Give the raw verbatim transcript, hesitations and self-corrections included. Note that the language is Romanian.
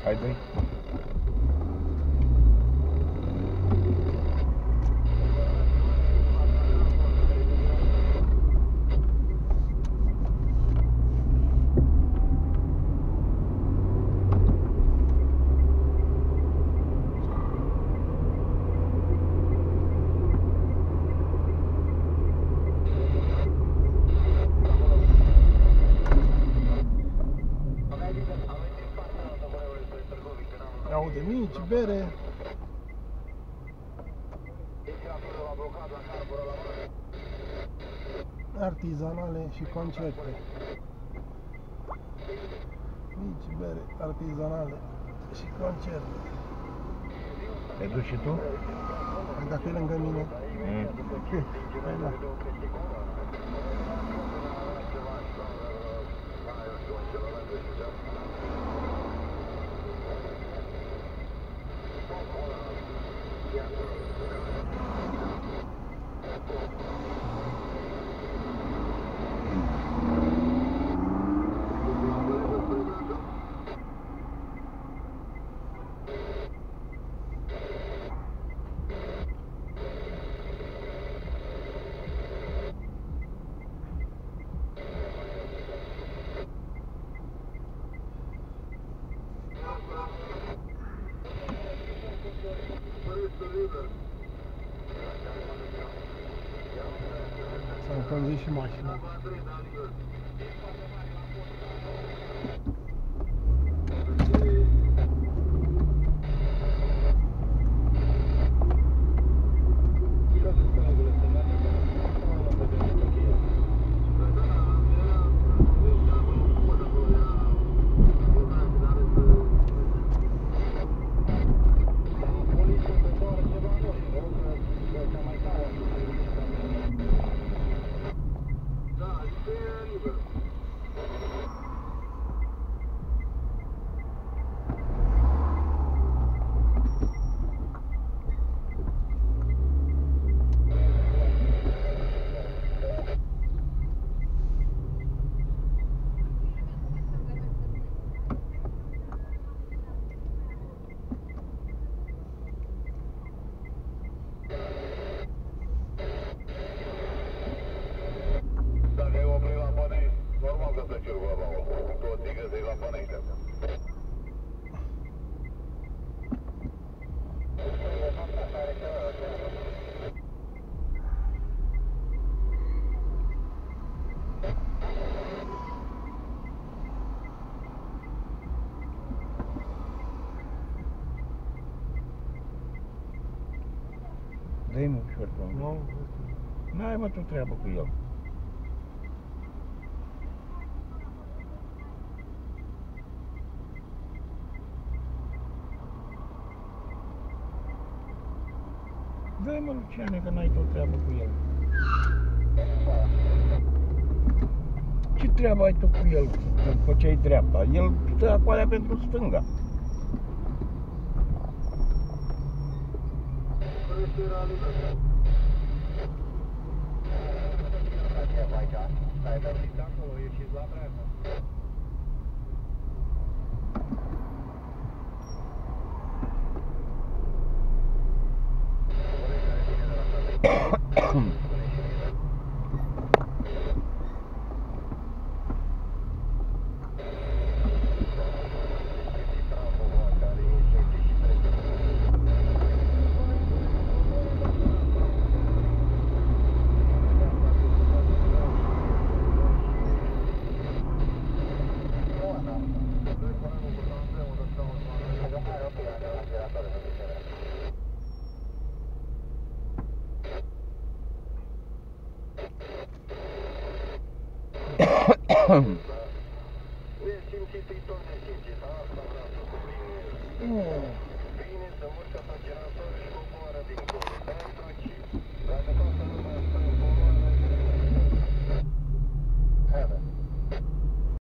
Hai, dă-i. Aude mici, bere. Artizanale și concerte. Mici, bere, artizanale și concerte. Te duci și tu? Dacă e lângă mine. Mm. Păi da. S-a încălzit și mașina. Dă-i mă ușor, domnule. Nu? N-ai mă tu treabă cu el. Dă-i mă, Luciane, că n-ai tot treabă cu el. Ce treabă ai tu cu el când făceai dreapta? El stă acolo pentru stânga. Nu.